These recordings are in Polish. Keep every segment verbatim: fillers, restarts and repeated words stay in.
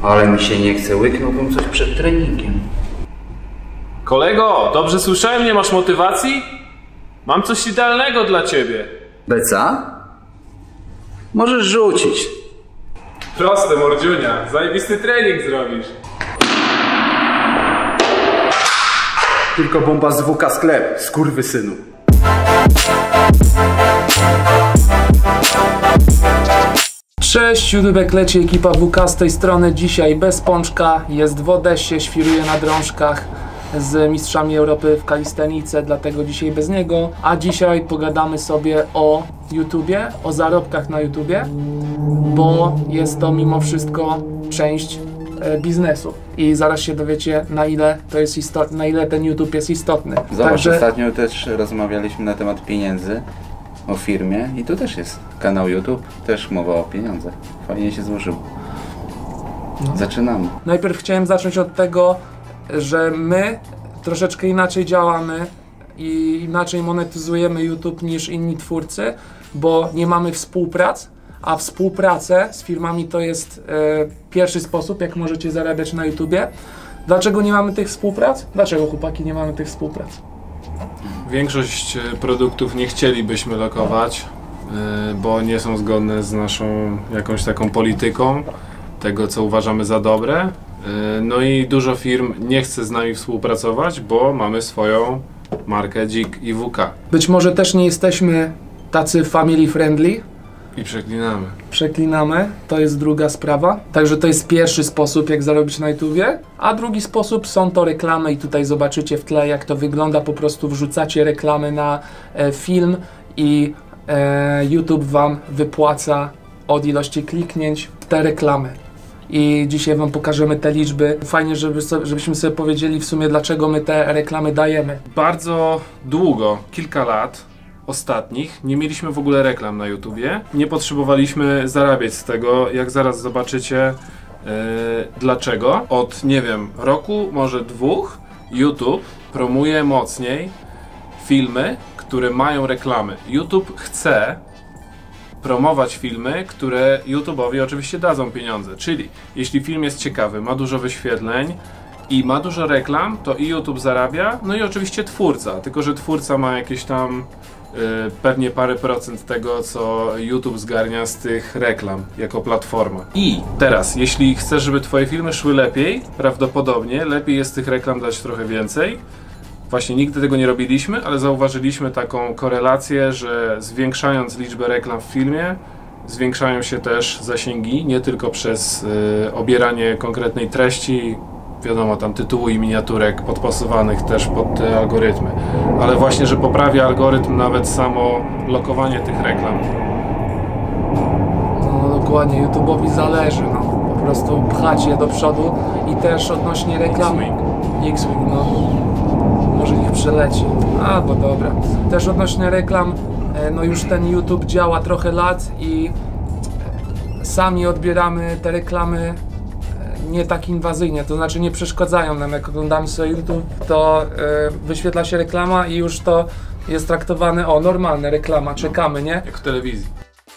Ale mi się nie chce, łyknąłbym coś przed treningiem. Kolego, dobrze słyszałem, nie masz motywacji? Mam coś idealnego dla ciebie. Beca? Możesz rzucić. Proste, mordziunia. Zajebisty trening zrobisz. Tylko bomba z W K sklep, skurwysynu. Cześć, YouTubek, leci ekipa W K z tej strony. Dzisiaj bez pączka, jest w Odessie, świruje na drążkach z mistrzami Europy w kalistenice, dlatego dzisiaj bez niego. A dzisiaj pogadamy sobie o YouTubie, o zarobkach na YouTubie, bo jest to mimo wszystko część e, biznesu. I zaraz się dowiecie, na ile to jest istotne, na ile ten YouTube jest istotny. Zobacz, Także... ostatnio też rozmawialiśmy na temat pieniędzy, o firmie i tu też jest kanał YouTube, też mowa o pieniądzach. Fajnie się złożyło. No. Zaczynamy. Najpierw chciałem zacząć od tego, że my troszeczkę inaczej działamy i inaczej monetyzujemy YouTube niż inni twórcy, bo nie mamy współprac, a współpracę z firmami to jest e, pierwszy sposób, jak możecie zarabiać na YouTubie. Dlaczego nie mamy tych współprac? Dlaczego, chłopaki, nie mamy tych współprac? Większość produktów nie chcielibyśmy lokować, bo nie są zgodne z naszą jakąś taką polityką, tego co uważamy za dobre. No i dużo firm nie chce z nami współpracować, bo mamy swoją markę Dzik i W K. Być może też nie jesteśmy tacy family friendly. I przeklinamy. Przeklinamy, to jest druga sprawa. Także to jest pierwszy sposób, jak zarobić na YouTubie. A drugi sposób są to reklamy i tutaj zobaczycie w tle, jak to wygląda. Po prostu wrzucacie reklamy na e, film i e, YouTube wam wypłaca od ilości kliknięć te reklamy. I dzisiaj wam pokażemy te liczby. Fajnie, żeby so, żebyśmy sobie powiedzieli w sumie, dlaczego my te reklamy dajemy. Bardzo długo, kilka lat ostatnich, nie mieliśmy w ogóle reklam na YouTubie. Nie potrzebowaliśmy zarabiać z tego, jak zaraz zobaczycie yy, dlaczego. Od, nie wiem, roku, może dwóch, YouTube promuje mocniej filmy, które mają reklamy. YouTube chce promować filmy, które YouTube'owi oczywiście dadzą pieniądze. Czyli jeśli film jest ciekawy, ma dużo wyświetleń i ma dużo reklam, to i YouTube zarabia, no i oczywiście twórca, tylko że twórca ma jakieś tam yy, pewnie parę procent tego, co YouTube zgarnia z tych reklam jako platforma. I teraz, jeśli chcesz, żeby twoje filmy szły lepiej, prawdopodobnie lepiej jest tych reklam dać trochę więcej. Właśnie nigdy tego nie robiliśmy, ale zauważyliśmy taką korelację, że zwiększając liczbę reklam w filmie, zwiększają się też zasięgi, nie tylko przez y, obieranie konkretnej treści, wiadomo, tam tytułu i miniaturek podpasowanych też pod te algorytmy, ale właśnie, że poprawia algorytm nawet samo lokowanie tych reklam. No dokładnie, YouTube'owi zależy, no. Po prostu pchać je do przodu i też odnośnie reklamy. X-Wing, no. Może niech przeleci. A, bo dobra. Też odnośnie reklam, no już ten YouTube działa trochę lat i sami odbieramy te reklamy nie tak inwazyjnie, to znaczy nie przeszkadzają nam, jak oglądamy sobie YouTube, to yy, wyświetla się reklama i już to jest traktowane, o, normalne reklama, czekamy, nie? Jak w telewizji.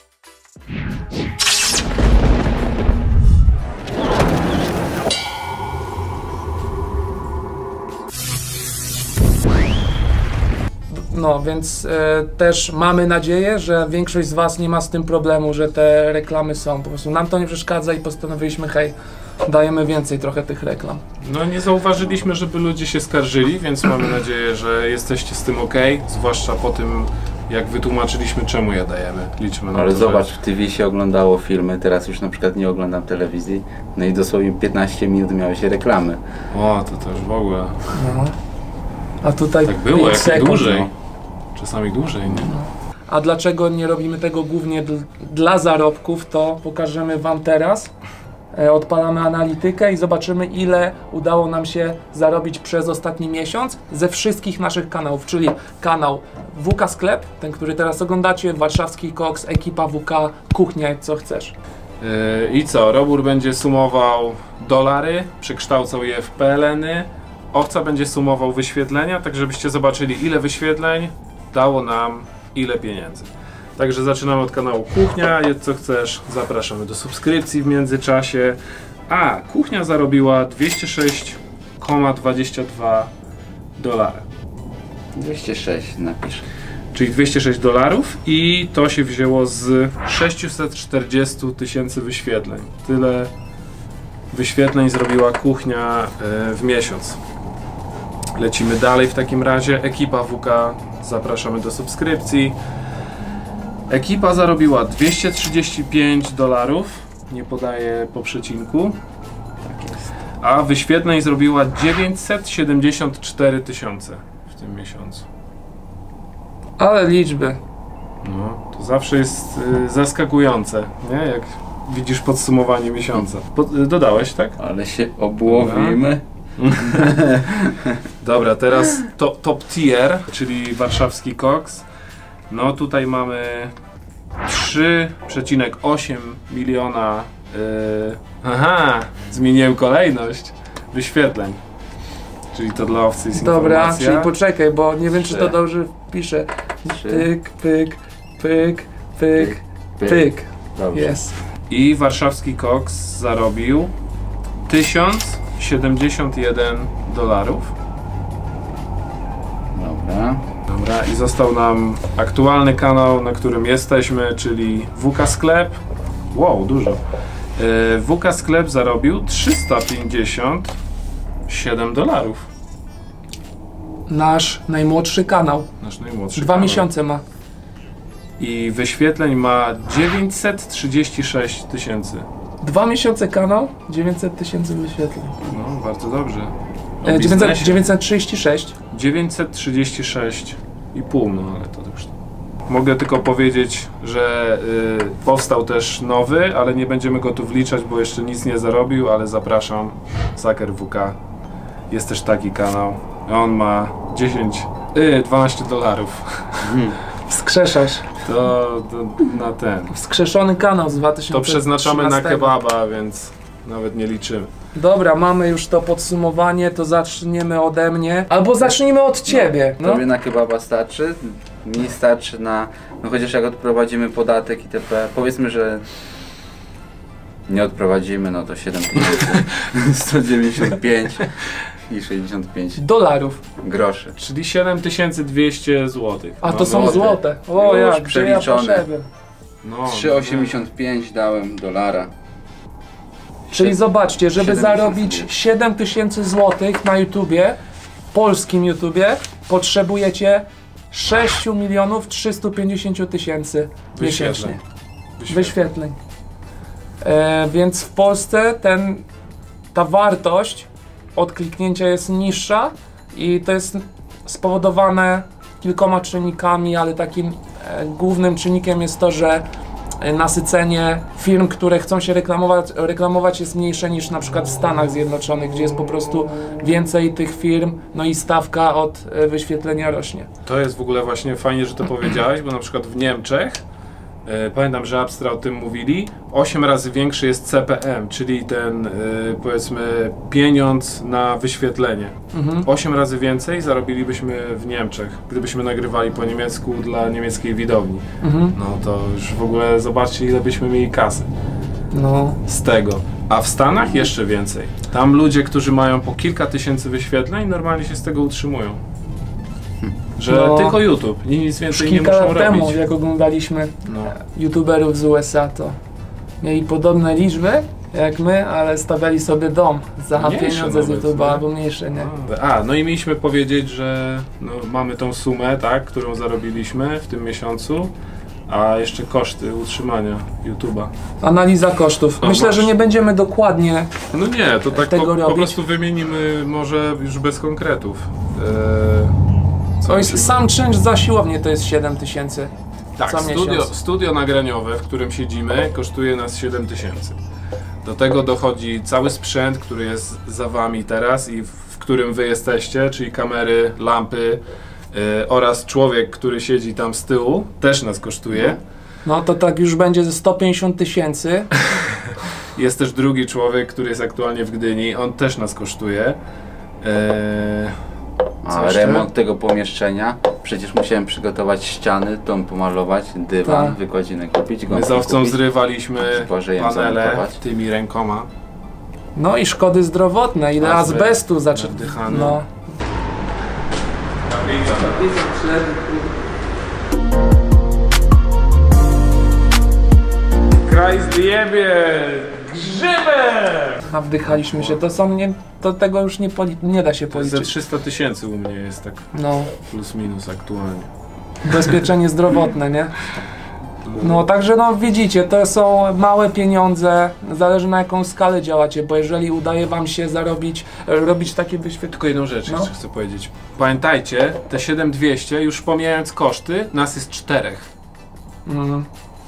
No, więc y, też mamy nadzieję, że większość z was nie ma z tym problemu, że te reklamy są. Po prostu nam to nie przeszkadza i postanowiliśmy, hej, dajemy więcej trochę tych reklam. No nie zauważyliśmy, żeby ludzie się skarżyli, więc mamy nadzieję, że jesteście z tym ok, zwłaszcza po tym, jak wytłumaczyliśmy, czemu je dajemy. Liczmy na Ale to, zobacz, że... w T V się oglądało filmy, teraz już na przykład nie oglądam telewizji, no i dosłownie piętnaście minut miały się reklamy. O, to też w ogóle. No. A tutaj tak było, jak sekund, dłużej. No. Czasami dłużej, nie? No. A dlaczego nie robimy tego głównie dl dla zarobków, to pokażemy wam teraz. E, odpalamy analitykę i zobaczymy, ile udało nam się zarobić przez ostatni miesiąc ze wszystkich naszych kanałów, czyli kanał W K Sklep, ten, który teraz oglądacie, Warszawski Koks, ekipa W K, kuchnia, co chcesz. Yy, I co? Robór będzie sumował dolary, przekształcał je w P L N-y, Owca będzie sumował wyświetlenia, tak żebyście zobaczyli, ile wyświetleń dało nam ile pieniędzy. Także zaczynamy od kanału Kuchnia. Jedz co chcesz, zapraszamy do subskrypcji w międzyczasie. A Kuchnia zarobiła dwieście sześć przecinek dwadzieścia dwa dolara. dwieście sześć napisz. Czyli dwieście sześć dolarów i to się wzięło z sześćset czterdzieści tysięcy wyświetleń. Tyle wyświetleń zrobiła Kuchnia w miesiąc. Lecimy dalej w takim razie. Ekipa W K, zapraszamy do subskrypcji. Ekipa zarobiła dwieście trzydzieści pięć dolarów, nie podaję po przecinku. Tak jest. A wyświetleń zrobiła dziewięćset siedemdziesiąt cztery tysiące w tym miesiącu. Ale liczby. No, to zawsze jest y, zaskakujące, nie? Jak widzisz podsumowanie miesiąca. Po, y, dodałeś, tak? Ale się obłowimy. Dobra, teraz to, top tier, czyli warszawski koks. No tutaj mamy trzy przecinek osiem miliona. Yy, aha, zmieniłem kolejność wyświetleń. Czyli to dla owcy jest Dobra, informacja. czyli poczekaj, bo nie wiem, czy to Trzy. dobrze piszę. Trzy. Pyk, pyk, pyk, pyk, Pyk. pyk. Dobrze. Jest. I warszawski koks zarobił tysiąc siedemdziesiąt jeden dolarów. Dobra. Dobra, i został nam aktualny kanał, na którym jesteśmy, czyli W K Sklep. Wow, dużo. Yy, W K Sklep zarobił trzysta pięćdziesiąt siedem dolarów. Nasz najmłodszy kanał. Nasz najmłodszy Dwa kanał. miesiące ma. I wyświetleń ma dziewięćset trzydzieści sześć tysięcy. Dwa miesiące kanał, dziewięćset tysięcy wyświetleń. No, bardzo dobrze. O E, dziewięćset, biznesie. dziewięćset trzydzieści sześć. dziewięćset trzydzieści sześć i pół, no ale to już... Mogę tylko powiedzieć, że y, powstał też nowy, ale nie będziemy go tu wliczać, bo jeszcze nic nie zarobił, ale zapraszam, Saker W K. Jest też taki kanał. On ma dziesięć, y, dwanaście dolarów. Wskrzeszasz. To, to na ten. Wskrzeszony kanał z dwa tysiące To przeznaczamy na trzynastego. kebaba, więc nawet nie liczymy. Dobra, mamy już to podsumowanie, to zaczniemy ode mnie. Albo zacznijmy od ciebie. No. Tobie na kebaba starczy? Mi starczy na... No chociaż jak odprowadzimy podatek itp. Powiedzmy, że nie odprowadzimy, no to siedem tysięcy sto dziewięćdziesiąt pięć i sześćdziesiąt pięć Dolarów. groszy. Czyli siedem tysięcy dwieście złotych. A to Mamy są od- złote. O Już jak, gdzie ja przeliczone. poszedłem. No, trzy osiemdziesiąt pięć dałem dolara. Czyli zobaczcie, żeby siedem tysięcy zarobić dwieście. siedem tysięcy złotych na YouTubie, polskim YouTubie, potrzebujecie sześć milionów trzysta pięćdziesiąt tysięcy Wyświetleń. miesięcznie wyświetleń. E, więc w Polsce ten, ta wartość od kliknięcia jest niższa i to jest spowodowane kilkoma czynnikami, ale takim e, głównym czynnikiem jest to, że e, nasycenie firm, które chcą się reklamować, reklamować jest mniejsze niż na przykład w Stanach Zjednoczonych, gdzie jest po prostu więcej tych firm, no i stawka od e, wyświetlenia rośnie. To jest w ogóle właśnie fajnie, że to powiedziałeś, bo na przykład w Niemczech, e, pamiętam, że Abstra o tym mówili, osiem razy większy jest C P M, czyli ten e, powiedzmy pieniądz na wyświetlenie. Mhm. osiem razy więcej zarobilibyśmy w Niemczech, gdybyśmy nagrywali po niemiecku dla niemieckiej widowni. Mhm. No to już w ogóle zobaczcie, ile byśmy mieli kasy No. z tego. A w Stanach jeszcze więcej. Tam ludzie, którzy mają po kilka tysięcy wyświetleń, normalnie się z tego utrzymują. Że No. tylko YouTube i nic Już więcej nie kilka muszą lat temu, robić. jak oglądaliśmy No. YouTuberów z U S A, to mieli podobne liczby jak my, ale stawiali sobie dom za Mniejsze pieniądze z nawet, YouTube'a, nie? albo mniejsze, nie? A, no i mieliśmy powiedzieć, że no, mamy tą sumę, tak, którą zarobiliśmy w tym miesiącu, a jeszcze koszty utrzymania YouTube'a. Analiza kosztów. A, Myślę, masz. że nie będziemy dokładnie. No nie, to tak Tego po, po robić? prostu wymienimy może już bez konkretów. Eee, co Oj, musimy- sam czynsz za siłownię to jest siedem tysięcy. Tak, co studio, miesiąc. studio nagraniowe, w którym siedzimy, kosztuje nas siedem tysięcy. Do tego dochodzi cały sprzęt, który jest za wami teraz i w, w którym wy jesteście, czyli kamery, lampy yy, oraz człowiek, który siedzi tam z tyłu, też nas kosztuje. No to tak już będzie ze sto pięćdziesiąt tysięcy. Jest też drugi człowiek, który jest aktualnie w Gdyni, on też nas kosztuje. Yy, co A jeszcze? remont tego pomieszczenia przecież musiałem przygotować ściany, dom pomalować, dywan, Tak. wykładzinę kupić, My gąbkę z owcą kupić. zrywaliśmy Boże, jem panele zamontować. tymi rękoma. No i szkody zdrowotne, ile Azbest, azbestu zaczę... naddychany. No. Kraj zjebie! Grzybem! Nawdychaliśmy się, to są nie... to tego już nie, poli... nie da się To jest ze policzyć. trzysta tysięcy u mnie jest tak No, plus minus aktualnie. ubezpieczenie zdrowotne, nie? No, także no widzicie, to są małe pieniądze, zależy na jaką skalę działacie, bo jeżeli udaje wam się zarobić, e, robić takie wyświetlenia. Tylko jedną rzecz No. jeszcze chcę powiedzieć. Pamiętajcie, te siedem tysięcy dwieście, już pomijając koszty, nas jest czterech. Mm.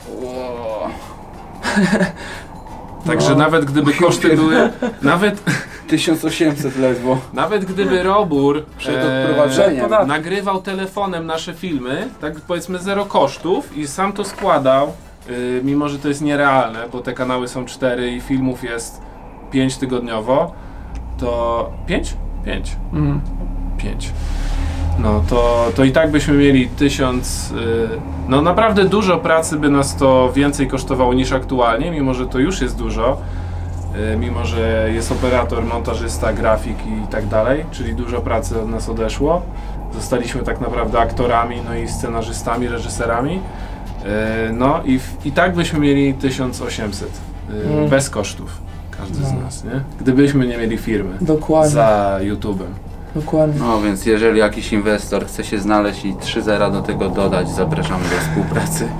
Także No. nawet gdyby koszty były, nawet, tysiąc osiemset ledwo. nawet gdyby Robur Przed e, odprowadzeniem. podatki. nagrywał telefonem nasze filmy, tak powiedzmy zero kosztów i sam to składał, y, mimo że to jest nierealne, bo te kanały są cztery i filmów jest pięć tygodniowo, to pięć? pięć. Mm. pięć. No to, to i tak byśmy mieli tysiąc. Yy, no naprawdę dużo pracy by nas to więcej kosztowało niż aktualnie, mimo że to już jest dużo. Yy, mimo że jest operator, montażysta, grafik i tak dalej, czyli dużo pracy od nas odeszło. Zostaliśmy tak naprawdę aktorami, no i scenarzystami, reżyserami. Yy, no i, w, i tak byśmy mieli tysiąc osiemset yy, Mm. bez kosztów. Każdy z No. nas, nie? Gdybyśmy nie mieli firmy Dokładnie, za YouTube'em. dokładnie. No więc jeżeli jakiś inwestor chce się znaleźć i trzy zera do tego dodać, zapraszamy do współpracy.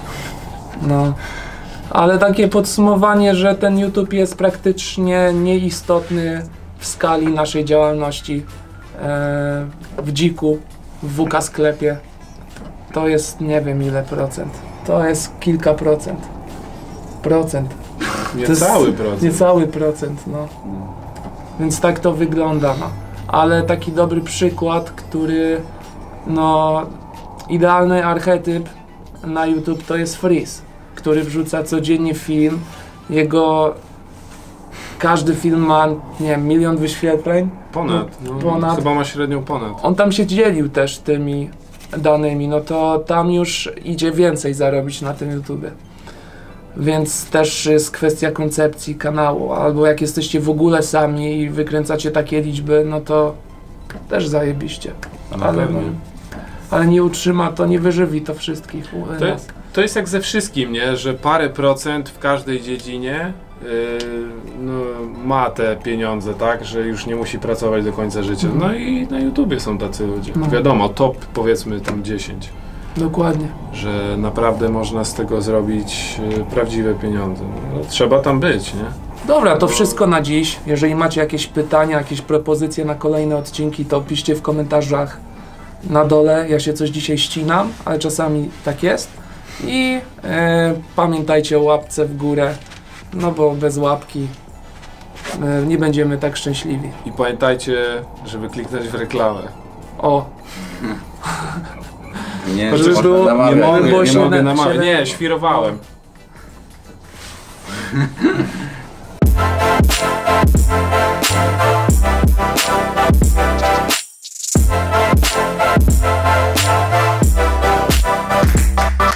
No. Ale takie podsumowanie, że ten YouTube jest praktycznie nieistotny w skali naszej działalności e, w dziku, w W K sklepie, to jest nie wiem ile procent. To jest kilka procent. Procent. Nie To jest cały procent. Niecały procent, no. Więc tak to wygląda, no. Ale taki dobry przykład, który, no, idealny archetyp na YouTube to jest Freeze, który wrzuca codziennie film. Jego, każdy film ma, nie wiem, milion wyświetleń. Ponad, no, Ponad. Chyba ma średnią ponad. On tam się dzielił też tymi danymi, no to tam już idzie więcej zarobić na tym YouTubie. Więc też jest kwestia koncepcji kanału, albo jak jesteście w ogóle sami i wykręcacie takie liczby, no to też zajebiście. Na Ale, no, pewno. ale nie utrzyma to, nie wyżywi to wszystkich. u To, nas. to jest jak ze wszystkim, nie? Że parę procent w każdej dziedzinie yy, no, ma te pieniądze, tak? Że już nie musi pracować do końca życia. No i na YouTubie są tacy ludzie. No. Wiadomo, top powiedzmy tam dziesięć. Dokładnie. Że naprawdę można z tego zrobić yy, prawdziwe pieniądze. No, trzeba tam być, nie? Dobra, to wszystko na dziś. Jeżeli macie jakieś pytania, jakieś propozycje na kolejne odcinki, to piszcie w komentarzach na dole. Ja się coś dzisiaj ścinam, ale czasami tak jest. I e, pamiętajcie o łapce w górę, no bo bez łapki e, nie będziemy tak szczęśliwi. I pamiętajcie, żeby kliknąć w reklamę. O, Nie, Żeby że było- można namawiać. Nie mogę, było nie siedem- mogę namawiać. siedem- Nie, świrowałem.